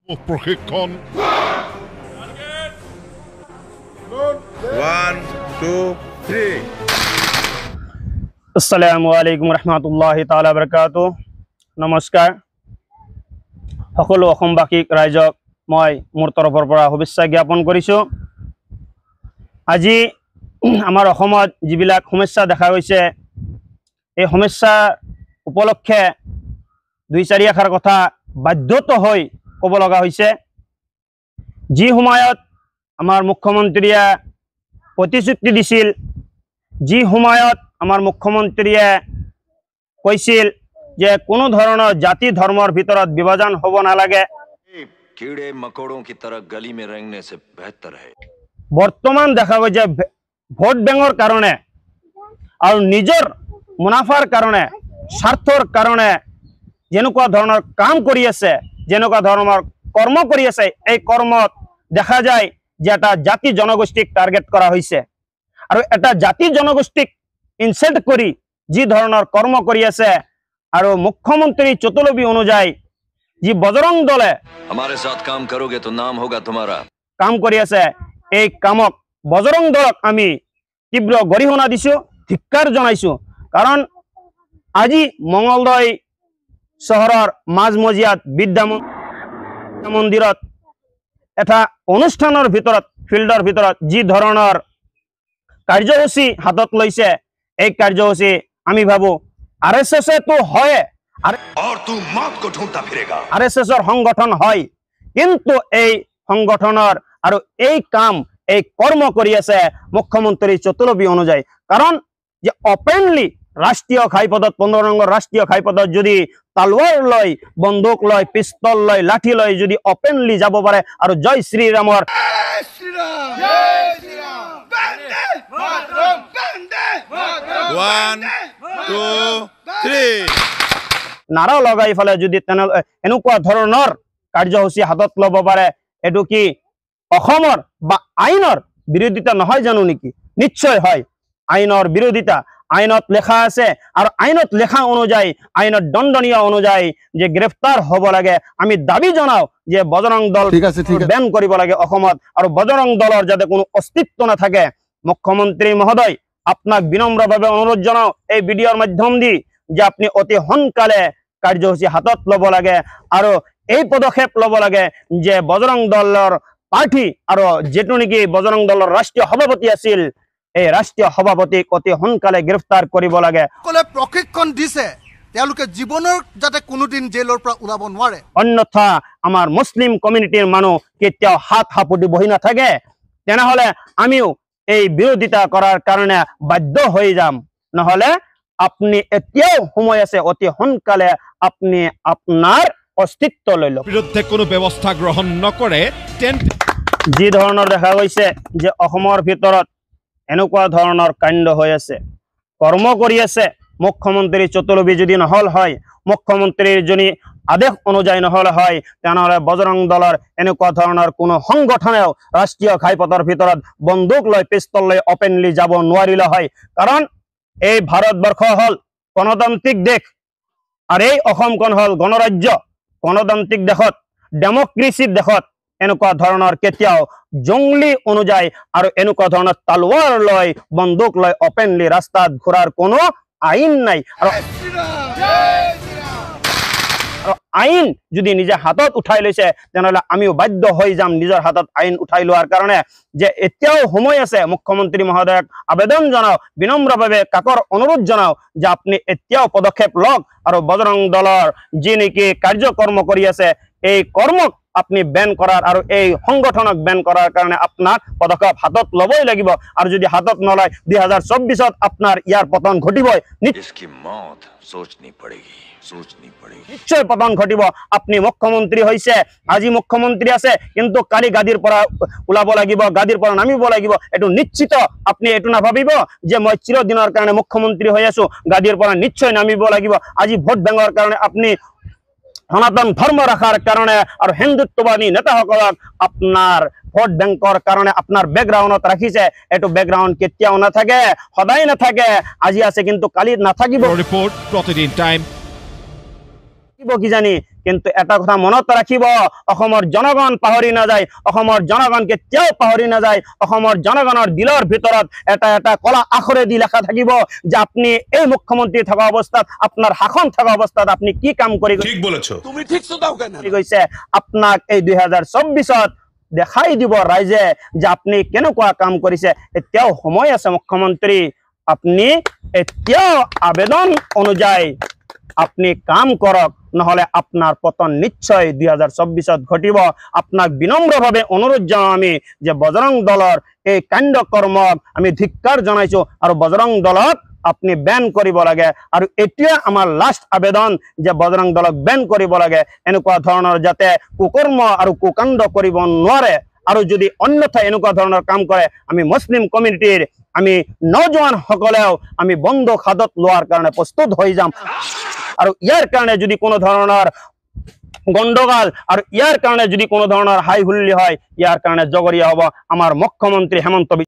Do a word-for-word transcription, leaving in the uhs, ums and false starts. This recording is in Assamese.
প্রশিক্ষণ One, two, three. আসসালামু আলাইকুম রহমতুল্লাহি তাআলা বারাকাতুহু। নমস্কাৰ সকলো অসমবাসীক ৰাইজক মই মোৰ তৰফৰ পৰা শুভেচ্ছা জ্ঞাপন কৰিছোঁ। আজি আমাৰ অসমত যিবিলাক সমস্যা দেখা গৈছে এই সমস্যা উপলক্ষে দুই চাৰি আখাৰ কথা বাধ্যত হৈ ক'ব লগা হৈছে। যি সময়ত আমাৰ মুখ্যমন্ত্ৰীয়ে প্ৰতিশ্ৰুতি দিছিল, যি সময়ত আমাৰ মুখ্যমন্ত্ৰীয়ে কৈছিল যে কোনো ধৰণৰ জাতি ধৰ্মৰ ভিতৰত বিভাজন হ'ব নালাগে, कीड़े मकोड़ों की तरह गली में रेंगने से बेहतर है। বৰ্তমান দেখা গৈছে ভোট বেংকৰ কাৰণে আৰু নিজৰ মুনাফাৰ কাৰণে স্বাৰ্থৰ কাৰণে যেনেকুৱা ধৰণৰ কাম কৰি আছে, যেনেকুৱা ধৰণৰ কৰ্ম কৰি আছে, এই কৰ্মত দেখা যায় যে এটা জাতি জনগোষ্ঠীক টাৰ্গেট কৰা হৈছে আৰু এটা জাতি জনগোষ্ঠীক ইনচাল্ট কৰি যি ধৰণৰ কৰ্ম কৰি আছে আৰু মুখ্যমন্ত্ৰী চতুলবী অনুযায়ী যি বজৰং দলে हमारे साथ काम करोगे तो नाम होगा तुम्हारा। কাম কৰি আছে, এই কামক বজৰং দলক আমি তীব্ৰ গৰিহণা দিছোঁ, ধিক্কাৰ জনাইছোঁ। কাৰণ আজি মঙলদৈ চহৰৰ মাজমজিয়াত বিদ্যা মন্দিৰত এটা অনুষ্ঠানৰ ভিতৰত ফিল্ডৰ ভিতৰত যি ধৰণৰ কাৰ্যসূচী হাতত লৈছে, এই কাৰ্যসূচী আমি ভাবোঁ আৰ এছ এছটো হয়, और तू मौत को ढूंढता फिरेगा। আৰ এছ এছৰ সংগঠন হয়, কিন্তু এই সংগঠনৰ আৰু এই কাম এই কৰ্ম কৰি আছে মুখ্যমন্ত্ৰী চতুলবী অনুযায়ী। কাৰণ যে অপেনলি ৰাষ্ট্ৰীয় ঘাইপথত পোন্ধৰ নম্বৰ ৰাষ্ট্ৰীয় ঘাইপথত যদি তালৱাৰ লৈ, বন্দুক লৈ, পিস্তল লৈ, লাঠি লৈ যদি অপেনলি যাব পাৰে আৰু জয় শ্ৰীৰামৰ One, two, three. নাৰা লগাই ফেলে যদি তেনে এনেকুৱা ধৰণৰ কাৰ্যসূচী হাতত ল'ব পাৰে, এইটো কি অসমৰ বা আইনৰ বিৰোধিতা নহয় জানো নেকি? নিশ্চয় হয়, আইনৰ বিৰোধিতা। আইনত লেখা আছে আৰু আইনত লেখা অনুযায়ী, আইনত দণ্ডনীয় অনুযায়ী যে গ্ৰেফতাৰ হ'ব লাগে। আমি দাবী জনাওঁ যে বজৰং দল বেন কৰিব লাগে অসমত আৰু বজৰং দলৰ যাতে কোনো অস্তিত্ব নাথাকে। মুখ্যমন্ত্ৰী মহোদয়, আপোনাক বিনম্ৰভাৱে অনুৰোধ জনাওঁ এই ভিডিঅ'ৰ মাধ্যম দি যে আপুনি অতি সোনকালে কাৰ্যসূচী হাতত ল'ব লাগে আৰু এই পদক্ষেপ ল'ব লাগে যে বজৰং দলৰ প্ৰাৰ্থী আৰু যিটো নেকি বজৰং দলৰ ৰাষ্ট্ৰীয় সভাপতি আছিল, এই ৰাষ্ট্ৰীয় সভাপতিক অতি সোনকালে গ্ৰেফতাৰ কৰিব লাগে। প্ৰশিক্ষণ দিছে তেওঁলোকে জীৱনৰ যাতে কোনোদিন জেলৰ পৰা ওলাব নোৱাৰে, অন্যথা আমাৰ মুছলিম কমিউনিটিৰ মানুহ কেতিয়াও হাত সাপতি বহি নাথাকে। তেনেহলে আমিও এই বিৰোধিতা কৰাৰ কাৰণে বাধ্য হৈ যাম। নহলে আপনি এতিয়াও সময় আছে, অতি সোনকালে আপনি আপনার অস্তিত্ব লৈ লওক। বিৰুদ্ধে কোনো ব্যৱস্থা গ্ৰহণ নকৰে তেন্তে যি ধৰণৰ দেখা গৈছে যে অসমৰ ভিতৰত এনেকুৱা ধৰণৰ কাণ্ড হৈ আছে, কৰ্ম কৰি আছে মুখ্যমন্ত্ৰী চতুলবী যদি নহল হয়, মুখ্যমন্ত্ৰীৰ যদি আদেশ অনুযায়ী নহল হয়, তেনেহলে বজৰং দলৰ এনেকুৱা ধৰণৰ কোনো সংগঠনেও ৰাষ্ট্ৰীয় ঘাইপথৰ ভিতৰত বন্দুক লৈ, পিস্তল লৈ অপেনলি যাব নোৱাৰিলে হয়। কাৰণ এই ভাৰতবৰ্ষ হল গণতান্ত্ৰিক দেশ আৰু এই অসমখন হল গণৰাজ্য। গণতান্ত্ৰিক দেশত, ডেমক্ৰেচিৰ দেশত এনেকুৱা ধৰণৰ কেতিয়াও জংলী অনুযায়ী আৰু এনেকুৱা ধৰণৰ তালৱাৰ লৈ, বন্দুক লৈ অপেনলি ৰাস্তাত ঘূৰাৰ কোনো আইন নাই। আৰু আইন যদি নিজে হাতত উঠাই লৈছে, তেনেহলে আমিও বাধ্য হৈ যাম নিজৰ হাতত আইন উঠাই লোৱাৰ কাৰণে। যে এতিয়াও সময় আছে, মুখ্যমন্ত্ৰী মহোদয়ক আবেদন জনাও, বিনম্ৰভাৱে কাকৰ অনুৰোধ জনাও যে আপুনি এতিয়াও পদক্ষেপ লওক আৰু বজৰং দলৰ যি নেকি কাৰ্যকৰ্ম কৰি আছে, এই কৰ্মক আপনি বেন কৰাৰ আৰু এই সংগঠনক বেন কৰাৰ কাৰণে আপোনাক পদক্ষেপ হাতত ল'বই লাগিব। আৰু যদি হাতত নলয়, দুই হাজাৰ চৌব্বিছত আপোনাৰ ইয়াৰ পতন ঘটিবই, इसकी मौत सोचनी पड़ेगी, सोचनी पड़ेगी। নিশ্চয় পতন ঘটিব। আপনি মুখ্যমন্ত্ৰী হৈছে, আজি মুখ্যমন্ত্ৰী আছে, কিন্তু কালি গাদীৰ পৰা ওলাব লাগিব, গাদীৰ পৰা নামিব লাগিব, এইটো নিশ্চিত। আপনি এইটো নাভাবিব যে মই চিৰদিনৰ কাৰণে মুখ্যমন্ত্ৰী হৈ আছো, গাদীৰ পৰা নিশ্চয় নামিব লাগিব। আজি ভোট বেংকৰ কাৰণে আপনি সনাতন ধৰ্ম ৰখাৰ কাৰণে আৰু হিন্দুত্ববাদী নেতাসকলক আপোনাৰ ভোট বেংকৰ কাৰণে আপনার ব্যাকগ্রাউন্ডত রাখিছে এটো ব্যাকগ্রাউন্ড কেতিয়াও না থাকে সদায় না থাকে আজি আছে কিন্তু কালি না থাকিব রিপোর্ট প্রতিদিন টাইম কিজানি কিন্তু এটা কথা মনত ৰাখিব অসমৰ জনগণ পাহৰি নাযায় অসমৰ জনগণ কেতিয়াও পাহৰি নাযায় অসমৰ জনগণৰ দিলৰ ভিতৰত এটা এটা কলা আখৰে দি লেখা থাকিব যে আপনি এই মুখ্যমন্ত্রী থকা অৱস্থাত আপনার শাসন থকা অৱস্থাত আপনি কি কাম কৰি ঠিক বলেছো তুমি ঠিক শুধাও কেন গৈছে আপোনাক এই দুই হাজাৰ চৌবিশত দেখাই দিব ৰাইজে যে আপনি কেনেকুৱা কাম কৰিছে এতিয়াও সময় আছে মুখ্যমন্ত্রী আপনি এতিয়াও আবেদন অনুযায়ী আপনি কাম করক নহলে আপনার পতন নিশ্চয় দুই হাজার চৌবিশত ঘটিব আপনাক বিনম্রভাবে অনুরোধ জানাও আমি যে বজরং দলৰ এই কাণ্ডকৰ্মক আমি ধিক্কাৰ জনাইছো আৰু বজরং দলক আপনি ব্যান কৰিব লাগে আৰু এতিয়া আমাৰ লাষ্ট আবেদন যে বজরং দলক ব্যান কৰিব লাগে এনেকুৱা ধৰণৰ যাতে কুকৰ্ম আৰু কুকাণ্ড কৰিব নোৱাৰে আৰু যদি অন্যথা এনেকুৱা ধৰণৰ কাম কৰে আমি মুসলিম কমিউনিটিৰ আমি নজওয়ান সকলেও আমি বন্ধ হাতত লোৱাৰ কাৰণে প্ৰস্তুত হৈ যাম আৰু ইয়াৰ কাৰণে যদি কোনো ধৰণৰ গণ্ডগোল আৰু ইয়াৰ কাৰণে যদি কোনো ধৰণৰ হাই হুল্লি হয় ইয়াৰ কাৰণে জগৰীয়া হ'ব আমাৰ মুখ্যমন্ত্ৰী হেমন্ত